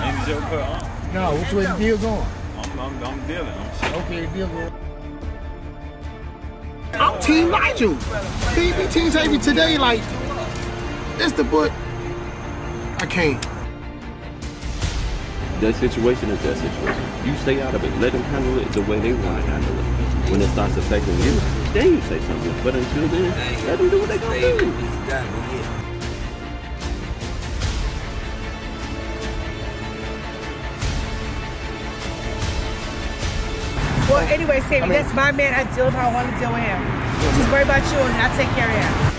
Ain't it your cut, huh? No, which way the deal going? I'm dealing. Okay, the deal going. I'm Team Nigel. Baby Team Xavier today, like, this the book. I can't. That situation is that situation. You stay out of it. Let them handle it the way they want to handle it. When it starts affecting you, then you say something. But until then, let them do what they're going to do. Well, anyway, Sammy, that's my man. I deal with how I want to deal with him. Just worry about you and I'll take care of him.